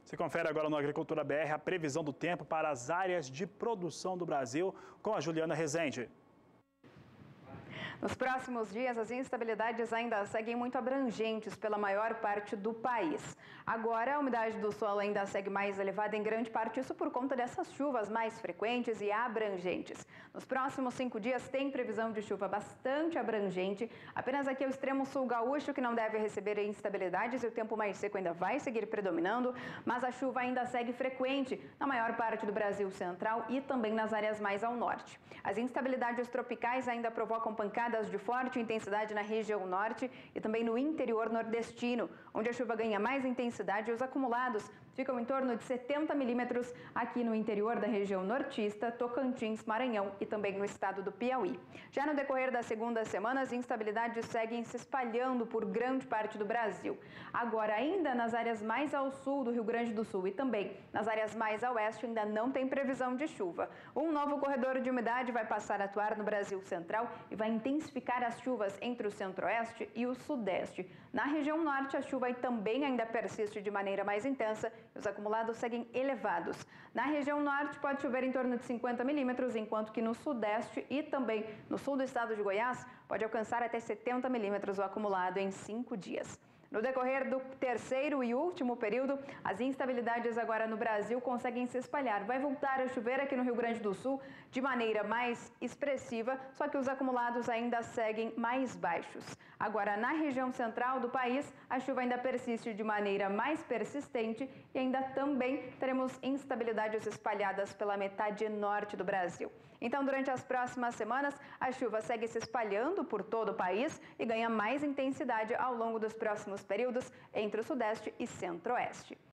Você confere agora no Agricultura BR a previsão do tempo para as áreas de produção do Brasil com a Juliana Rezende. Nos próximos dias, as instabilidades ainda seguem muito abrangentes pela maior parte do país. Agora, a umidade do solo ainda segue mais elevada em grande parte, isso por conta dessas chuvas mais frequentes e abrangentes. Nos próximos 5 dias, tem previsão de chuva bastante abrangente. Apenas aqui é o extremo sul gaúcho, que não deve receber instabilidades, e o tempo mais seco ainda vai seguir predominando, mas a chuva ainda segue frequente na maior parte do Brasil central e também nas áreas mais ao norte. As instabilidades tropicais ainda provocam pancadas de forte intensidade na região norte e também no interior nordestino, onde a chuva ganha mais intensidade e os acumulados ficam em torno de 70 milímetros aqui no interior da região nortista, Tocantins, Maranhão e também no estado do Piauí. Já no decorrer da segunda semana, as instabilidades seguem se espalhando por grande parte do Brasil. Agora, ainda nas áreas mais ao sul do Rio Grande do Sul e também nas áreas mais a oeste, ainda não tem previsão de chuva. Um novo corredor de umidade vai passar a atuar no Brasil central e vai intensificar as chuvas entre o centro-oeste e o sudeste. Na região norte, a chuva também ainda persiste de maneira mais intensa e os acumulados seguem elevados. Na região norte, pode chover em torno de 50 milímetros, enquanto que no sudeste e também no sul do estado de Goiás, pode alcançar até 70 milímetros o acumulado em 5 dias. No decorrer do terceiro e último período, as instabilidades agora no Brasil conseguem se espalhar. Vai voltar a chover aqui no Rio Grande do Sul de maneira mais expressiva, só que os acumulados ainda seguem mais baixos. Agora, na região central do país, a chuva ainda persiste de maneira mais persistente e ainda também teremos instabilidades espalhadas pela metade norte do Brasil. Então, durante as próximas semanas, a chuva segue se espalhando por todo o país e ganha mais intensidade ao longo dos próximos períodos entre o sudeste e centro-oeste.